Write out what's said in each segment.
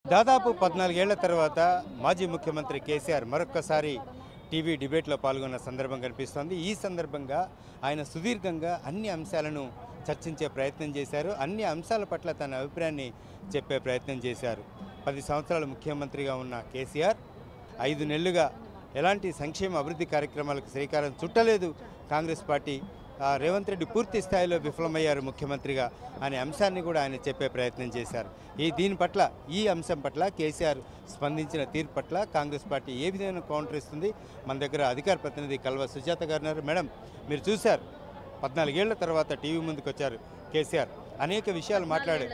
దాదాపు 14 ఏళ్ల తర్వాత మాజీ ముఖ్యమంత్రి కేసీఆర్ మరొక్కసారి టీవీ డిబేట్లో పాల్గొన్న సందర్భం కనిపిస్తోంది. ఈ సందర్భంగా ఆయన సుదీర్ఘంగా అన్ని అంశాలను చర్చించే ప్రయత్నం చేశారు. అన్ని అంశాల పట్ల తన అభిప్రాయాన్ని చెప్పే ప్రయత్నం చేశారు. 10 సంవత్సరాలు ముఖ్యమంత్రిగా ఉన్న కేసీఆర్ 5 నెలలుగా ఎలాంటి సంక్షేమ అభివృద్ధి కార్యక్రమాలకు శ్రీకారం చుట్టలేదు. కాంగ్రెస్ పార్టీ రేవంత్ రెడ్డి పూర్తి స్థాయిలో విఫలమయ్యారు ముఖ్యమంత్రిగా అనే అంశాన్ని కూడా ఆయన చెప్పే ప్రయత్నం చేశారు. ఈ అంశం పట్ల కేసీఆర్ స్పందించిన తీర్పు పట్ల కాంగ్రెస్ పార్టీ ఏ విధమైన కౌంటర్ ఇస్తుంది? మన దగ్గర అధికార ప్రతినిధి కల్వ సుజాత గారు ఉన్నారు. మేడం, మీరు చూశారు, 14 ఏళ్ల తర్వాత టీవీ ముందుకు వచ్చారు కేసీఆర్. అనేక విషయాలు మాట్లాడారు.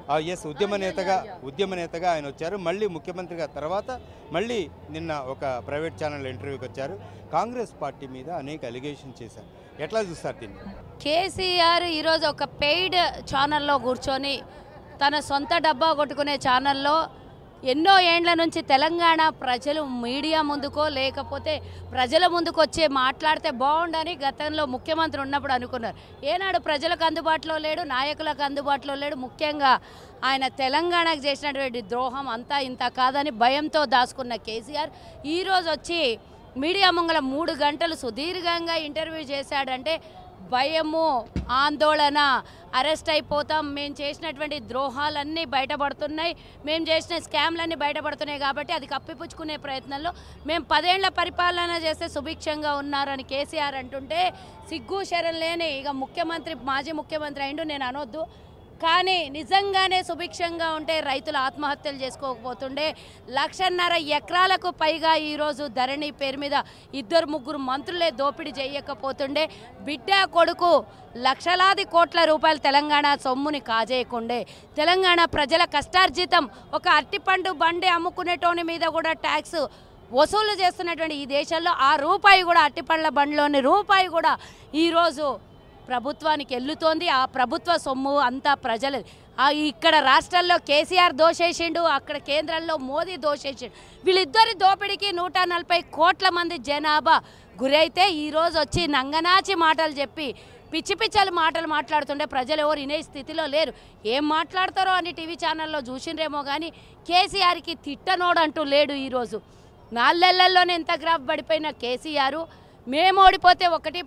ఉద్యమ నేతగా ఆయన వచ్చారు. మళ్ళీ ముఖ్యమంత్రిగా తర్వాత మళ్ళీ నిన్న ఒక ప్రైవేట్ ఛానల్ ఇంటర్వ్యూకి వచ్చారు. కాంగ్రెస్ పార్టీ మీద అనేక అలిగేషన్ చేశారు. ఎట్లా చూస్తారు దీన్ని? కేసీఆర్ ఈరోజు ఒక పెయిడ్ ఛానల్లో కూర్చొని తన సొంత డబ్బా కొట్టుకునే ఛానల్లో ఎన్నో ఏండ్ల నుంచి తెలంగాణ ప్రజలు మీడియా ముందుకో లేకపోతే ప్రజల ముందుకు వచ్చి మాట్లాడితే బాగుండని గతంలో ముఖ్యమంత్రి ఉన్నప్పుడు అనుకున్నారు. ఏనాడు ప్రజలకు అందుబాటులో లేడు, నాయకులకు అందుబాటులో లేడు. ముఖ్యంగా ఆయన తెలంగాణకు చేసినటువంటి ద్రోహం అంతా ఇంత కాదని భయంతో దాచుకున్న కేసీఆర్ ఈరోజు వచ్చి మీడియా ముంగల 3 గంటలు సుదీర్ఘంగా ఇంటర్వ్యూ చేశాడంటే భయము, ఆందోళన, అరెస్ట్ అయిపోతాం, మేము చేసినటువంటి ద్రోహాలన్నీ బయటపడుతున్నాయి, మేము చేసిన స్కామ్లన్నీ బయటపడుతున్నాయి కాబట్టి అది కప్పిపుచ్చుకునే ప్రయత్నంలో మేము 10 ఏళ్ల పరిపాలన చేస్తే సుభిక్షంగా ఉన్నారని కేసీఆర్ అంటుంటే సిగ్గు శరం లేని ఇక మాజీ ముఖ్యమంత్రి అయిండు నేను అనొద్దు. కానీ నిజంగానే సుభిక్షంగా ఉంటే రైతులు ఆత్మహత్యలు చేసుకోకపోతుండే. 1.5 ఎకరాలకు పైగా ఈరోజు ధరణి పేరు మీద 2-3 మంత్రులే దోపిడీ చేయకపోతుండే. బిడ్డ కొడుకు లక్షలాది కోట్ల రూపాయలు తెలంగాణ సొమ్ముని కాజేయకుండే. తెలంగాణ ప్రజల కష్టార్జితం ఒక అరటిపండు బండి అమ్ముకునేటోని మీద కూడా ట్యాక్స్ వసూలు చేస్తున్నటువంటి ఈ దేశంలో ఆ రూపాయి కూడా, అరటిపండ్ల బండిలోని రూపాయి కూడా ఈరోజు ప్రభుత్వానికి వెళ్తోంది. ఆ ప్రభుత్వ సొమ్ము అంతా ప్రజలు. ఇక్కడ రాష్ట్రాల్లో కేసీఆర్ దోషేసిండు, అక్కడ కేంద్రంలో మోదీ దోషేసిండు. వీళ్ళిద్దరి దోపిడీకి 140 కోట్ల మంది జనాభా గురైతే ఈరోజు వచ్చి నంగనాచి మాటలు చెప్పి పిచ్చి పిచ్చలు మాటలు మాట్లాడుతుండే ప్రజలు ఎవరు వినే స్థితిలో లేరు. ఏం మాట్లాడతారో అని టీవీ ఛానల్లో చూసిండ్రేమో కానీ కేసీఆర్కి తిట్టనోడంటూ లేడు. ఈరోజు 4 నెలల్లోనే ఎంత గ్రాఫ్ పడిపోయిన కేసీఆర్ మేము ఓడిపోతే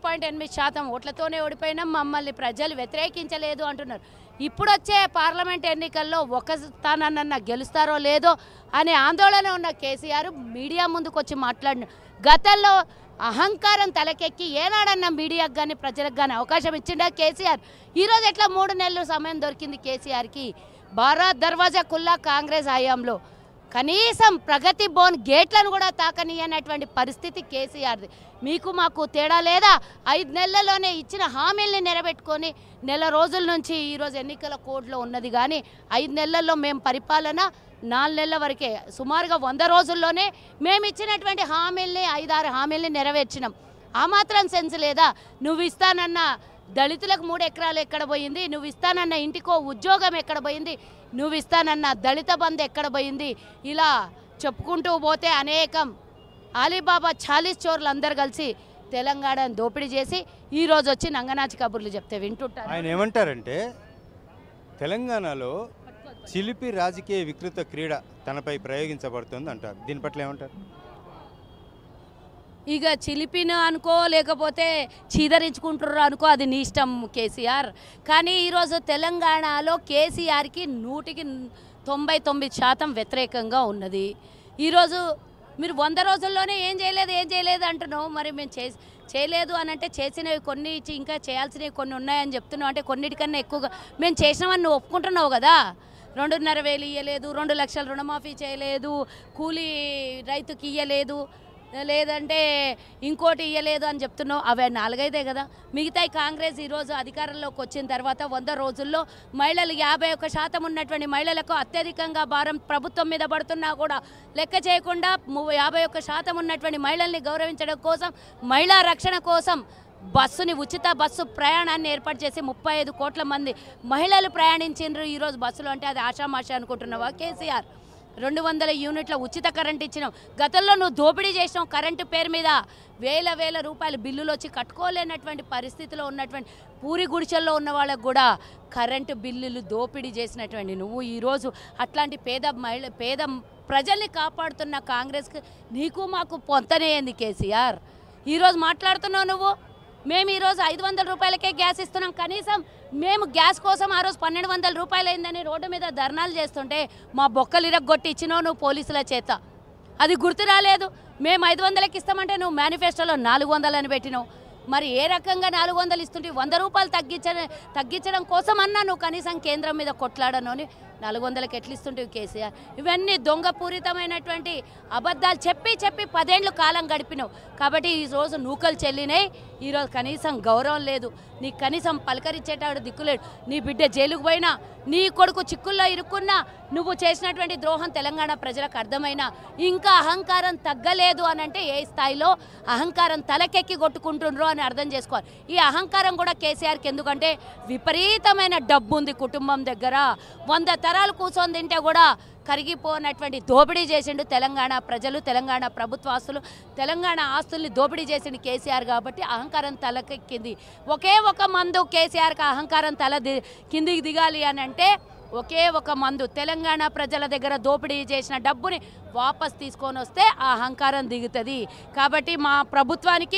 1.8% ఓట్లతోనే ఓడిపోయినాం, మమ్మల్ని ప్రజలు వ్యతిరేకించలేదు అంటున్నారు. ఇప్పుడు వచ్చే పార్లమెంట్ ఎన్నికల్లో ఒక స్థానాన్న గెలుస్తారో లేదో అనే ఆందోళన ఉన్న కేసీఆర్ మీడియా ముందుకు వచ్చి మాట్లాడిన గతంలో అహంకారం తలకెక్కి ఏనాడన్నా మీడియాకు కానీ ప్రజలకు కానీ అవకాశం ఇచ్చిండా కేసీఆర్? ఈరోజు ఎట్లా 3 నెలలు సమయం దొరికింది కేసీఆర్కి? భారత్ దర్వాజా కుల్లా కాంగ్రెస్ హయాంలో కనీసం ప్రగతి బోన్ గేట్లను కూడా తాకనీయనటువంటి పరిస్థితి కేసీఆర్ది. మీకు మాకు తేడా లేదా? 5 నెలల్లోనే ఇచ్చిన హామీల్ని నెరవేర్చుకొని నెల రోజుల నుంచి ఈరోజు ఎన్నికల కోడ్లో ఉన్నది. కానీ 5 నెలల్లో మేము పరిపాలన 4 నెలల వరకే, సుమారుగా 100 రోజుల్లోనే మేము ఇచ్చినటువంటి హామీల్ని 5-6 హామీల్ని నెరవేర్చినాం. ఆ మాత్రం సెన్స్ లేదా? నువ్వు ఇస్తానన్న దళితులకు 3 ఎకరాలు ఎక్కడ పోయింది? నువ్వు ఇస్తానన్న ఇంటికో ఉద్యోగం ఎక్కడ పోయింది? నువ్వు ఇస్తానన్న దళిత బంధు ఎక్కడ పోయింది? ఇలా చెప్పుకుంటూ పోతే అనేకం అలీబాబా 40 చోర్లు అందరు కలిసి తెలంగాణను దోపిడీ చేసి ఈరోజు వచ్చి నంగనాచి కబుర్లు చెప్తే వింటుంటారు. ఆయన ఏమంటారంటే తెలంగాణలో చిలిపి రాజకీయ వికృత క్రీడ తనపై ప్రయోగించబడుతుంది అంటారు. దీని పట్ల ఏమంటారు? ఇక చిలిపిన అనుకో లేకపోతే చీదరించుకుంటుర్రు అనుకో, అది నీ ఇష్టం కేసీఆర్. కానీ ఈరోజు తెలంగాణలో కేసీఆర్కి 199% వ్యతిరేకంగా ఉన్నది. ఈరోజు మీరు 100 రోజుల్లోనే ఏం చేయలేదు అంటున్నావు. మరి మేము చేయలేదు అని అంటే చేసినవి కొన్ని ఇంకా చేయాల్సినవి కొన్ని ఉన్నాయని చెప్తున్నావు. అంటే కొన్నిటికన్నా ఎక్కువగా మేము చేసినామని నువ్వు ఒప్పుకుంటున్నావు కదా. 2,500 ఇవ్వలేదు, 2 లక్షల రుణమాఫీ చేయలేదు, కూలీ రైతుకి ఇవ్వలేదు, లేదంటే ఇంకోటి ఇవ్వలేదు అని చెప్తున్నావు. అవి 4-5 కదా. మిగతా కాంగ్రెస్ ఈరోజు అధికారంలోకి వచ్చిన తర్వాత 100 రోజుల్లో మహిళలు 51% ఉన్నటువంటి మహిళలకు అత్యధికంగా భారం ప్రభుత్వం మీద పడుతున్నా కూడా లెక్క చేయకుండా 51% ఉన్నటువంటి మహిళల్ని గౌరవించడం కోసం, మహిళా రక్షణ కోసం ఉచిత బస్సు ప్రయాణాన్ని ఏర్పాటు చేసి 35 కోట్ల మంది మహిళలు ప్రయాణించిండ్రు ఈరోజు బస్సులో. అంటే అది ఆషామాషి అనుకుంటున్నావా కేసీఆర్? 200 యూనిట్ల ఉచిత కరెంట్ ఇచ్చినావు. గతంలో నువ్వు దోపిడీ చేసినావు కరెంటు పేరు మీద. వేల రూపాయల బిల్లులు వచ్చి కట్టుకోలేనటువంటి పరిస్థితిలో ఉన్నటువంటి పూరి గుడిచెల్లో ఉన్న వాళ్ళకు కూడా కరెంటు బిల్లులు దోపిడీ చేసినటువంటి నువ్వు ఈరోజు అట్లాంటి పేద ప్రజల్ని కాపాడుతున్న కాంగ్రెస్కి నీకు మాకు పొంతనే ఏంది కేసీఆర్? ఈరోజు మాట్లాడుతున్నావు నువ్వు. మేము ఈరోజు 500 రూపాయలకే గ్యాస్ ఇస్తున్నాం. కనీసం మేము గ్యాస్ కోసం ఆ రోజు 1200 రూపాయలు అయిందని రోడ్డు మీద ధర్నాలు చేస్తుంటే మా బొక్కలు ఇరగొట్టి ఇచ్చినావు నువ్వు పోలీసుల చేత. అది గుర్తు రాలేదు. మేము 500కి ఇస్తామంటే నువ్వు మేనిఫెస్టోలో 400 అని పెట్టినావు. మరి ఏ రకంగా 400 ఇస్తుంటే 100 రూపాయలు తగ్గించడం కోసం అన్నా నువ్వు కనీసం కేంద్రం మీద కొట్లాడను అని 400కి ఎట్లు ఇస్తుంటే కేసీఆర్? ఇవన్నీ దొంగపూరితమైనటువంటి అబద్ధాలు చెప్పి 10 ఏళ్ళు కాలం గడిపినావు. కాబట్టి ఈరోజు నూకలు చెల్లినాయి. ఈరోజు కనీసం గౌరవం లేదు. నీకు కనీసం పలకరించేటాడు దిక్కులేడు. నీ బిడ్డ జైలుకు పోయినా, నీ కొడుకు చిక్కుల్లో ఇరుక్కున్నా, నువ్వు చేసినటువంటి ద్రోహం తెలంగాణ ప్రజలకు అర్థమైనా ఇంకా అహంకారం తగ్గలేదు అని అంటే ఏ స్థాయిలో అహంకారం తలకెక్కి కొట్టుకుంటుండ్రో అని అర్థం చేసుకోవాలి. ఈ అహంకారం కూడా కేసీఆర్కి ఎందుకంటే విపరీతమైన డబ్బు ఉంది కుటుంబం దగ్గర. 100 తరాలు కూర్చొని తింటే కూడా కరిగిపోనటువంటి దోపిడీ చేసిండు తెలంగాణ ప్రజలు, తెలంగాణ ప్రభుత్వ ఆస్తులు, తెలంగాణ ఆస్తుల్ని దోపిడీ చేసిండు కేసీఆర్. కాబట్టి అహంకారం తలకెక్కింది. ఒకే ఒక మందు కేసీఆర్కి అహంకారం కిందికి దిగాలి అని అంటే ఒకే ఒక మందు. తెలంగాణ ప్రజల దగ్గర దోపిడీ చేసిన డబ్బుని వాపస్ తీసుకొని వస్తే ఆ అహంకారం దిగుతుంది. కాబట్టి మా ప్రభుత్వానికి,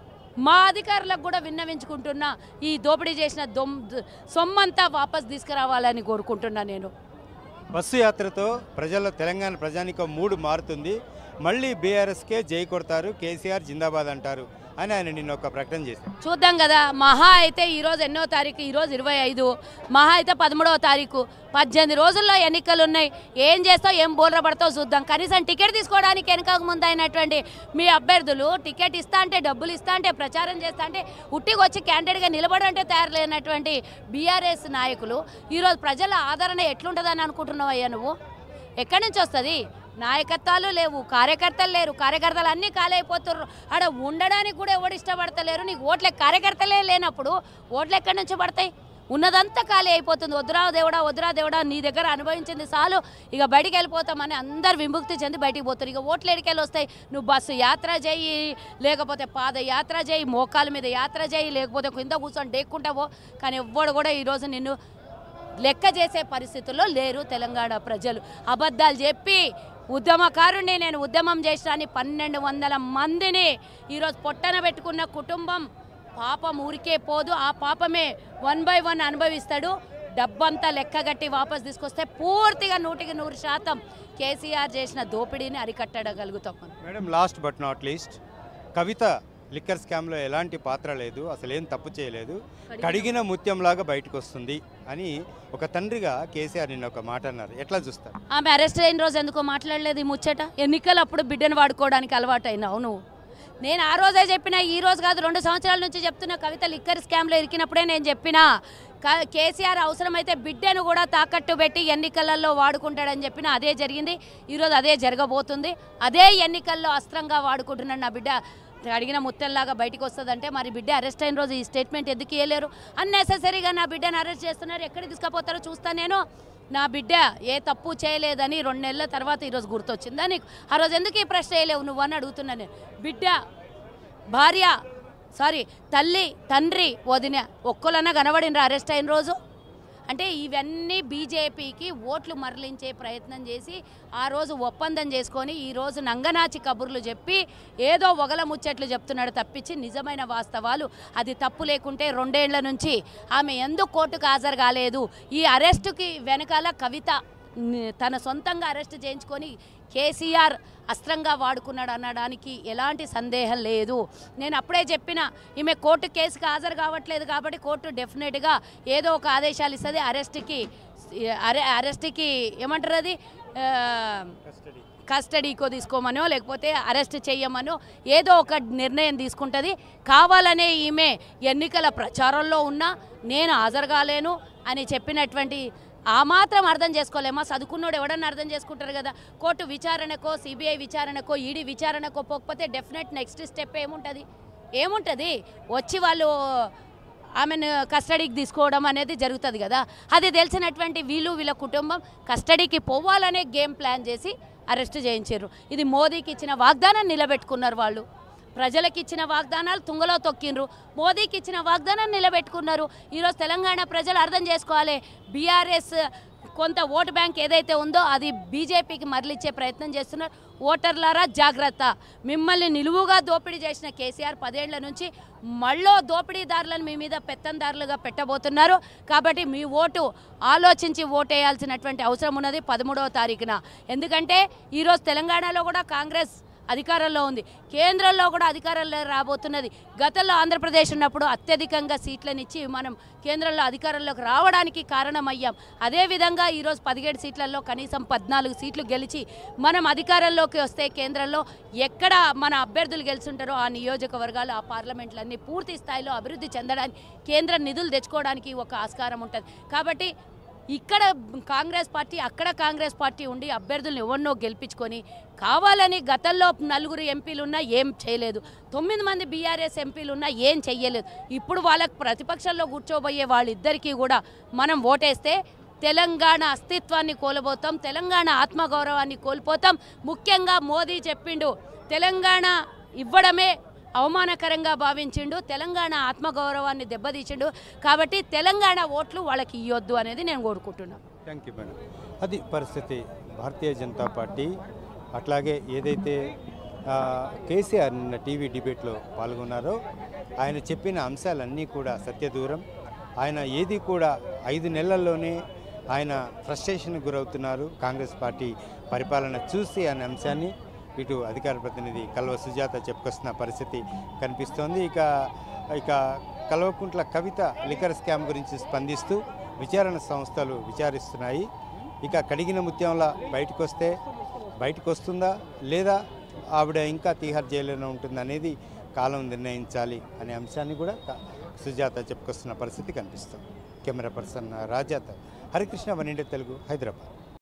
మా అధికారులకు కూడా విన్నవించుకుంటున్నా, ఈ దోపిడీ చేసిన సొమ్మంతా వాపస్ తీసుకురావాలని కోరుకుంటున్నా. నేను బస్సు యాత్రతో ప్రజల్లో తెలంగాణ ప్రజానికం మూడు మారుతుంది. మళ్ళీ బీఆర్ఎస్కే జై కొడతారు, కేసీఆర్ జిందాబాద్ అంటారు అని ఆయన నిన్న ఒక ప్రకటన చేశారు. చూద్దాం కదా. మహా అయితే ఈరోజు ఎన్నో తారీఖు? ఈరోజు 25, మహా అయితే 13వ తారీఖు. 18 రోజుల్లో ఎన్నికలు ఉన్నాయి. ఏం చేస్తావు, ఏం బోల్రపడతావు చూద్దాం. కనీసం టికెట్ తీసుకోవడానికి వెనకకు ముందు అయినటువంటి మీ అభ్యర్థులు టికెట్ ఇస్తా అంటే, డబ్బులు ఇస్తా అంటే, ప్రచారం చేస్తా అంటే, ఉట్టికి వచ్చి క్యాండిడేట్గా నిలబడంటే తయారు లేనటువంటి బీఆర్ఎస్ నాయకులు ఈరోజు ప్రజల ఆదరణ ఎట్లుంటుందని అనుకుంటున్నావు అయ్యా నువ్వు? ఎక్కడి నుంచి వస్తుంది? నాయకత్వాలు లేవు, కార్యకర్తలు లేరు. కార్యకర్తలు అన్నీ ఖాళీ అయిపోతున్నారు. ఆడ ఉండడానికి కూడా ఎవడు ఇష్టపడతలేరు. నీకు ఓట్లే కార్యకర్తలే లేనప్పుడు ఓట్లు ఎక్కడి నుంచి పడతాయి? ఉన్నదంతా ఖాళీ అయిపోతుంది. వద్దురా దేవుడా నీ దగ్గర అనుభవించింది చాలు, ఇక బయటికి వెళ్ళిపోతామని అందరు విముక్తి చెంది బయటికి పోతారు. ఇక ఓట్లు ఎడికెళ్ళి వస్తాయి? నువ్వు బస్సు యాత్ర చేయి, లేకపోతే పాదయాత్ర చేయి, మోకాల మీద యాత్ర చేయి, లేకపోతే కింద కూర్చొని డేక్కుంటావో, కానీ ఎవ్వడు కూడా ఈరోజు నిన్ను లెక్క చేసే పరిస్థితుల్లో లేరు తెలంగాణ ప్రజలు. అబద్ధాలు చెప్పి ఉద్యమకారుణ్ణి, నేను ఉద్యమం చేసినాని 1200 మందిని ఈరోజు పొట్టన పెట్టుకున్న కుటుంబం పాపం ఊరికే పోదు. ఆ పాపమే 1 by 1 అనుభవిస్తాడు. డబ్బంతా లెక్కగట్టి వాపస్ తీసుకొస్తే పూర్తిగా 100% కేసీఆర్ చేసిన దోపిడీని అరికట్టగలుగుతాం. Madam, last but not least, Kavitha liquor స్కామ్లో ఎలాంటి పాత్ర లేదు, అసలు ఏం తప్పు చేయలేదు, కడిగిన ముత్యంలాగా బయటకు వస్తుంది అని ఒక తండ్రిగా కేసీఆర్ నిన్న ఒక మాట అన్నారు. ఎట్లా చూస్తారు? ఆమె అరెస్ట్ అయిన రోజు ఎందుకో మాట్లాడలేదు ఈ ముచ్చట? ఎన్నికలు అప్పుడు బిడ్డను వాడుకోవడానికి అలవాటు అయినావు నువ్వు. నేను ఆ రోజే చెప్పినా, ఈ రోజు కాదు 2 సంవత్సరాల నుంచి చెప్తున్నా. కవిత లిక్కర్ స్కామ్లో ఇరికినప్పుడే నేను చెప్పినా కేసీఆర్ అవసరమైతే బిడ్డను కూడా తాకట్టు పెట్టి ఎన్నికలలో వాడుకుంటాడని చెప్పినా. అదే జరిగింది. ఈరోజు అదే జరగబోతుంది. అదే ఎన్నికల్లో అస్త్రంగా వాడుకుంటున్నాడు. నా బిడ్డ అడిగిన ముత్తెల్లాగా బయటికి వస్తుందంటే మరి బిడ్డ అరెస్ట్ అయిన రోజు ఈ స్టేట్మెంట్ ఎందుకు ఇవ్వలేరు? అన్నెసెసరీగా నా బిడ్డను అరెస్ట్ చేస్తున్నారు. ఎక్కడికి తీసుకుపోతారో చూస్తాను నేను. నా బిడ్డ ఏ తప్పు చేయలేదని 2 నెలల తర్వాత ఈరోజు గుర్తొచ్చిందా నీకు? ఆ రోజు ఎందుకు ఈ ప్రశ్న వేయలేవు నువ్వు అని అడుగుతున్నా నేను. బిడ్డ, భార్య, తల్లి, తండ్రి, వదిన ఒక్కలన్నా కనబడినరా అరెస్ట్ అయిన రోజు? అంటే ఇవన్నీ బీజేపీకి ఓట్లు మరలించే ప్రయత్నం చేసి ఆ రోజు ఒప్పందం చేసుకొని ఈరోజు నంగనాచి కబుర్లు చెప్పి ఏదో ఒగల ముచ్చట్లు చెప్తున్నాడు తప్పించి నిజమైన వాస్తవాలు అది తప్పు లేకుంటే 2 ఏళ్ల నుంచి ఆమె ఎందుకు కోర్టుకు హాజరు కాలేదు? ఈ అరెస్టుకి వెనకాల కవిత తన సొంతంగా అరెస్ట్ చేయించుకొని కేసీఆర్ అస్త్రంగా వాడుకున్నాడు అనడానికి ఎలాంటి సందేహం లేదు. నేను అప్పుడే చెప్పిన, ఈమె కోర్టు కేసుకి హాజరు కావట్లేదు కాబట్టి కోర్టు డెఫినెట్గా ఏదో ఒక ఆదేశాలు ఇస్తుంది. అరెస్ట్కి ఏమంటారు, అది కస్టడీకో తీసుకోమనో లేకపోతే అరెస్ట్ చేయమనో ఏదో ఒక నిర్ణయం తీసుకుంటుంది. కావాలనే ఈమె ఎన్నికల ప్రచారంలో ఉన్నా నేను హాజరు కాలేను అని చెప్పినటువంటి ఆ మాత్రం అర్థం చేసుకోలేమా? చదువుకున్నోడు ఎవడన్నా అర్థం చేసుకుంటారు కదా. కోర్టు విచారణకో, సిబిఐ విచారణకో, ఈడీ విచారణకో పోకపోతే డెఫినెట్ నెక్స్ట్ స్టెప్ ఏముంటుంది? వచ్చి వాళ్ళు ఆమెను కస్టడీకి తీసుకోవడం అనేది జరుగుతుంది కదా. అది తెలిసినటువంటి వీళ్ళ కుటుంబం కస్టడీకి పోవాలనే గేమ్ ప్లాన్ చేసి అరెస్ట్ చేయించారు. ఇది మోదీకి ఇచ్చిన వాగ్దానం నిలబెట్టుకున్నారు. వాళ్ళు ప్రజలకు ఇచ్చిన వాగ్దానాలు తుంగలో తొక్కిండ్రు, మోదీకి ఇచ్చిన వాగ్దానం నిలబెట్టుకున్నారు. ఈరోజు తెలంగాణ ప్రజలు అర్థం చేసుకోవాలి, బీఆర్ఎస్ కొంత ఓటు బ్యాంక్ ఏదైతే ఉందో అది బీజేపీకి మరలిచ్చే ప్రయత్నం చేస్తున్నారు. ఓటర్లారా జాగ్రత్త, మిమ్మల్ని నిలువుగా దోపిడీ చేసిన కేసీఆర్ 10 ఏళ్ల నుంచి మళ్ళీ దోపిడీదారులను మీ మీద పెత్తందారులుగా పెట్టబోతున్నారు. కాబట్టి మీ ఓటు ఆలోచించి ఓటేయాల్సినటువంటి అవసరం ఉన్నది 13వ తారీఖున. ఎందుకంటే ఈరోజు తెలంగాణలో కూడా కాంగ్రెస్ అధికారంలో ఉంది, కేంద్రంలో కూడా అధికారంలో రాబోతున్నది. గతంలో ఆంధ్రప్రదేశ్ ఉన్నప్పుడు అత్యధికంగా సీట్లనిచ్చి మనం కేంద్రంలో అధికారంలోకి రావడానికి కారణమయ్యాం. అదేవిధంగా ఈరోజు 17 సీట్లలో కనీసం 14 సీట్లు గెలిచి మనం అధికారంలోకి వస్తే కేంద్రంలో ఎక్కడ మన అభ్యర్థులు గెలుచుంటారో ఆ నియోజకవర్గాలు, ఆ పార్లమెంట్లన్నీ పూర్తి స్థాయిలో అభివృద్ధి చెందడానికి, కేంద్ర నిధులు తెచ్చుకోవడానికి ఒక ఆస్కారం ఉంటుంది. కాబట్టి ఇక్కడ కాంగ్రెస్ పార్టీ, అక్కడ కాంగ్రెస్ పార్టీ ఉండి అభ్యర్థులను ఎవరినో గెలిపించుకొని కావాలని గతంలో 4 ఎంపీలు ఉన్నా ఏం చేయలేదు, 9 మంది బీఆర్ఎస్ ఎంపీలు ఉన్నా ఏం చెయ్యలేదు. ఇప్పుడు వాళ్ళకు ప్రతిపక్షంలో కూర్చోబోయే వాళ్ళిద్దరికీ కూడా మనం ఓటేస్తే తెలంగాణ అస్తిత్వాన్ని కోల్పోతాం, తెలంగాణ ఆత్మగౌరవాన్ని కోల్పోతాం. ముఖ్యంగా మోదీ చెప్పిండు, తెలంగాణ ఇవ్వడమే అవమానకరంగా భావించిండు, తెలంగాణ ఆత్మగౌరవాన్ని దెబ్బతీసిండు. కాబట్టి తెలంగాణ ఓట్లు వాళ్ళకి ఇవ్వద్దు అనేది నేను కోరుకుంటున్నాను. Thank you madam. అది పరిస్థితి. భారతీయ జనతా పార్టీ అట్లాగే ఏదైతే కేసీఆర్ నిన్న టీవీ డిబేట్లో పాల్గొన్నారో ఆయన చెప్పిన అంశాలన్నీ కూడా సత్యదూరం. ఆయన ఏది కూడా 5 నెలల్లోనే ఆయన ఫ్రస్ట్రేషన్కి గురవుతున్నారు కాంగ్రెస్ పార్టీ పరిపాలన చూసి అనే అంశాన్ని ఇటు అధికార ప్రతినిధి కల్వ సుజాత చెప్పుకొస్తున్న పరిస్థితి కనిపిస్తోంది. ఇక కల్వకుంట్ల కవిత లిక్కర్ స్కామ్ గురించి స్పందిస్తూ విచారణ సంస్థలు విచారిస్తున్నాయి. ఇక కడిగిన ముత్యంలా బయటకు వస్తుందా లేదా ఆవిడ ఇంకా తీహార్ జైలులో ఉంటుందనేది కాలం నిర్ణయించాలి అనే అంశాన్ని కూడా సుజాత చెప్పుకొస్తున్న పరిస్థితి కనిపిస్తుంది. కెమెరా పర్సన్ రాజాతో హరికృష్ణ, 1 ఇండియా తెలుగు, హైదరాబాద్.